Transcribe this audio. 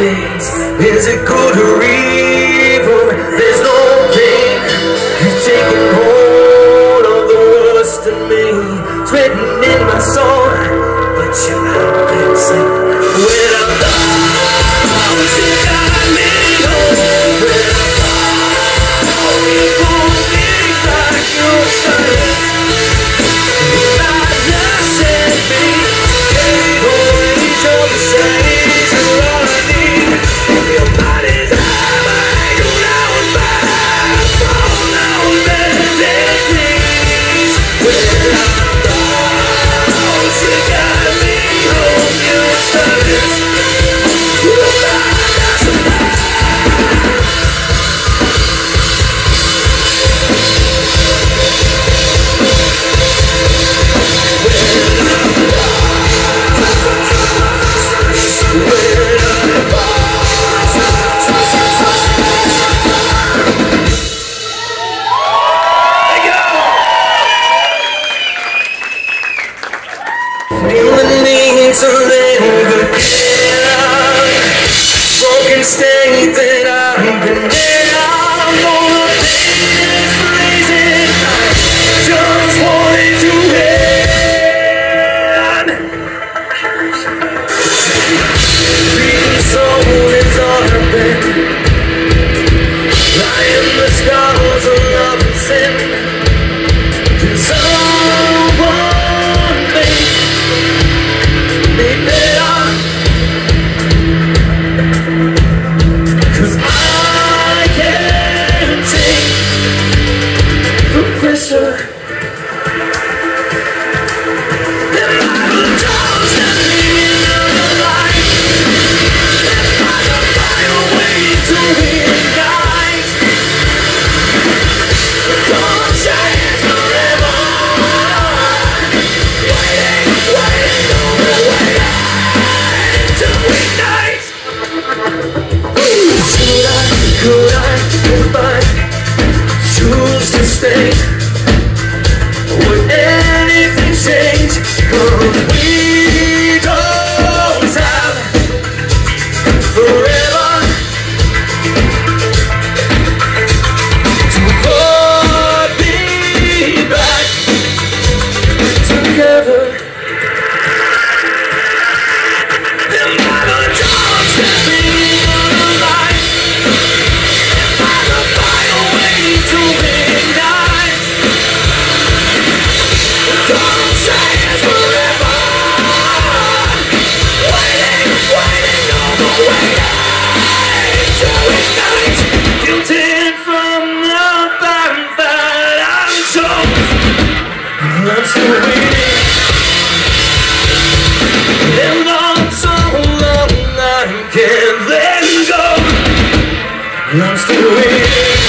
face. Is it good or evil? There's no pain. You've taken hold of the worst in me. It's written in my soul, but you haven't been seen. When I'm lost, you got me home. When I'm lost, you pull me back. You're silent. To live again, broken state that I've been in. I'm gonna take this blazing night, just wanted to end. Dream soul is all I've been, lying the scars of love and sin. 'Cause someone made me better. 'Cause I can't take the pressure. There might be dogs that leave me alive. There might find a way to ignite. Come chase forever. Waiting on the way to ignite. Should I, could I, if I choose to stay, would anything change? 'Cause we don't have forever to put me back together. I'm still waiting, and I'm so long I can't let go. I'm still waiting.